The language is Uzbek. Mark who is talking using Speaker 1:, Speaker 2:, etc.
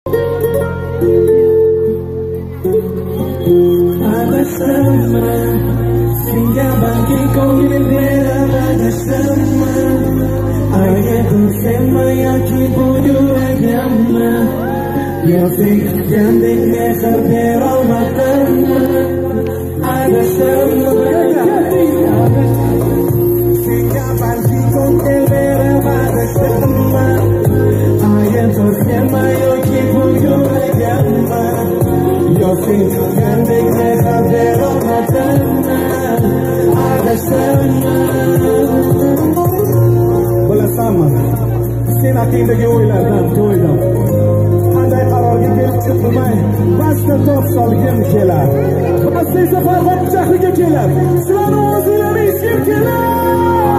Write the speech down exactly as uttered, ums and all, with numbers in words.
Speaker 1: Senga balki ko'nglim beradi sama. Agar bu senmi yoki bu yuragimmi, yo'qdek kutgandek mehr berolmadimmi? Adashimmi? Senga balki ko'nglim beradi sama. Agar bu senmi yoki bu yuragimmi, yo'qdek kutgandek mehr berolmadimmi? Bilasanmi, sen haqingdagi o'ylardan to'ydim. Qanday qarorga kelishni bilmay, ba'zida to'p solgim kelar. Ba'zida esa farhod jahliga kelar. Sizlarni o'zinglarni eshitgim kelar.